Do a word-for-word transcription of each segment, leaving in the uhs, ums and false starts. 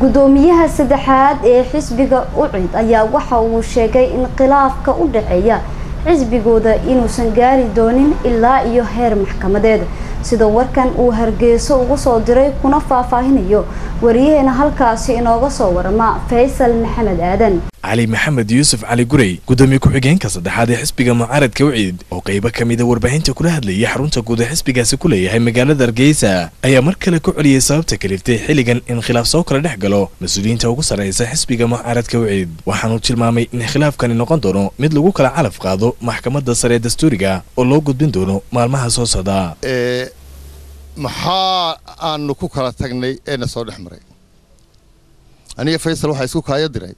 gudoomiyaha saddexaad ee xisbiga ucid ayaa waxa uu sheegay in khilaafka u dhaxeeya xisbigooda inuusan gaari doonin ilaa iyo heer maxkamadeed sida warkan uu Hargeysa ugu soo diray kuna faahfaahinayo wariyaheena halkaasi inooga soo warama Faysal Maxamed Aadan علي محمد يوسف علي قري قدومي كحجين كصدحات حسبي معارض كوعيد أو قيبة كميدة وربعين تكل هذلي يحرون تقود حسبي كاسكولي هاي مجال درجيسة أي مركلة كعلي صاب تكلفتي حلقا إن خلاف سوكر نحجله مسؤولين توقص رئيس حسبي معارض كوعيد وحنوت المامي إن خلاف كان نقدره مثل وكل علف قاضو محكمة دستورية دستورية والله قد بندونه مع المحسوس صدا إيه محا أن نكوكرة تجني أنا صار حمري أنا فيصل وحيسوك هاي دري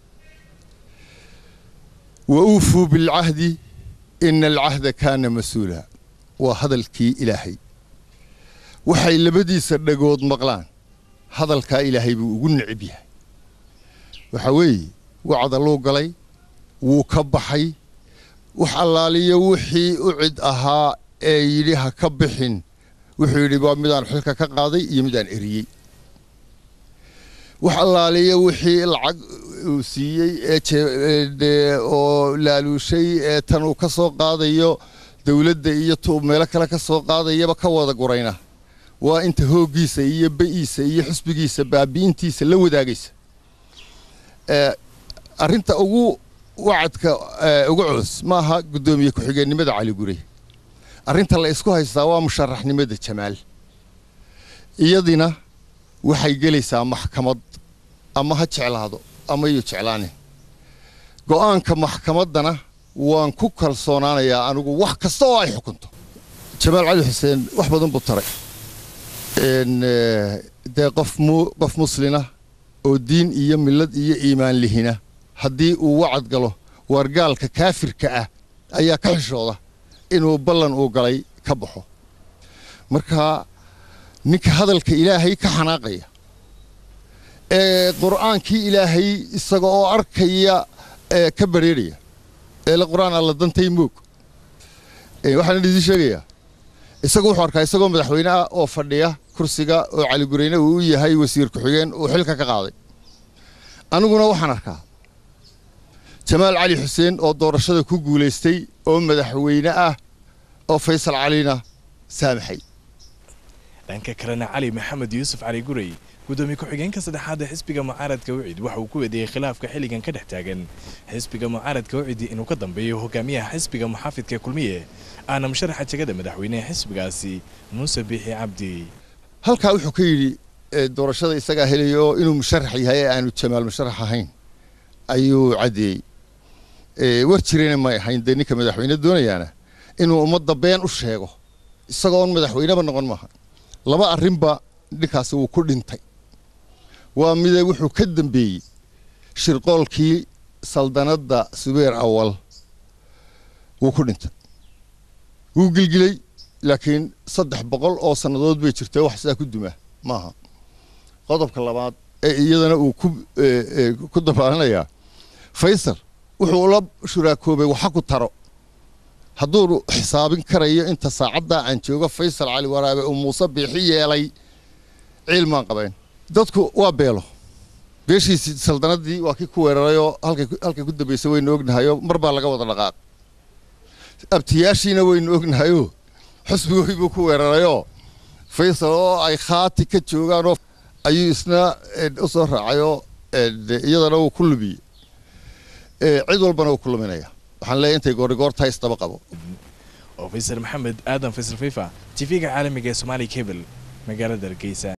وأوفوا بالعهد إن العهد كان مسؤولا وهذا الكي إلهي وحي لبدي سردقود مقلان هذا الكي إلهي بيقول بيها وحوي وعد الله قلي وكبحي وحلالي وحي أعد أها إليها كبحين وحي ربا ميدان حلقة كقاضي يمدان إريي وحلالي وحي العق وسيء أو لالو شيء تنو كسو قاضي دولة دي تو ملك لك كسو قاضي بكوا ذا قرينا وأنت هو جيس يبئيس يحسب جيس بابينتي سلو ذا جيس أرنت أو وعدك أوعز ما ها قدوم يكو حاجة نمد على قري أرنت الله إسكو هاي سوا مشرح نمد الشمال يدينا وحي جلس محكمة أما هتشعل هذا أما يتشعلانه قوان كمحكمة دنا وان كوكل صونانا يا أنا وح كستواي حكمته جمال علي حسين وحبضن بالطريق إن ده قف مو قف مسلمة ودين إيه ملة إيه إيمان لهنا هدي ووعد قاله ورجال ككافر كأ أي كحشوضة إنه بلن وقلي كبحه مركها نك هذا الكإلهي كحناقية القرآن كي إلهي إسقاء أركيا كبريريا القرآن الله دنتي موك وحنا ندي شقيا إسقاء حركة إسقاء مدحوينا أو فرديا كرسيجا وعلي قرينا ويا هاي وسير كحيان وحلك كقاضي أنا قلنا وحنا كا جمال علي حسين أو دور الشدة كوجوليستي أو مدحوينا أو فيصل علينا سامحي لأنك كرنا علي محمد يوسف علي قري gudoomiye ku-xigeenka saddexaad ee xisbiga mucaaradka Ucid waxa uu ku wadeeyay khilaafka xilligan ka dhex taagan xisbiga mucaaradka Ucid inuu ka dambeeyo hogaamiyaha xisbiga muxaafidka kulmiye aana musharaxa jagada madaxweynaha xisbigaasi Muuse Biixi Cabdi halka wuxuu ka yiri doorashada isaga helayo inuu musharax yahay aanu Jamaal musharax ahayn ayuu cadeeyay ee war jireen ma ahayn deegaanka madaxweynaha doonayana inuu ummadda been u sheego isagoo madaxweynaha noqon maaha laba arrinba dhikaas uu ku dhintay waa mid wuxuu ka dambeeyay shirqoolkii saldanada Subeer awal uu ku dhintay uu gilgilay laakiin saddex boqol oo sanadood bay jirtay wax sidaa ku duma maaha qodobka labaad ee iyadana uu ku ku dabaalanaya Faysal wuxuu la shuraakoobay waxa ku taro hadduu xisaabin karayo inta saacada aan joogo Faysal Cali Waraabe oo Muuse Biixi yeelay cilmaan qabeen dadku waa beelo beeshiisi saldanadii waa kii ku weerarayo halka halka ku dambeysay way noognahayo marba laga wada dhaqaaq abtiyaashiina way noognahayo xisbigu ku weerarayo Faysal oo ay khaati ka joogaan oo ayuu isna u soo raacayo iyadana uu ku lubiye ee cid walbana uu ku luminaya waxaan leeyahay intay goor goor tays daba qabo oo Faysal Maxamed Aadan Faysal Fifa T V-ga caalamiga ee Somali Cable magaalada Hargeysa.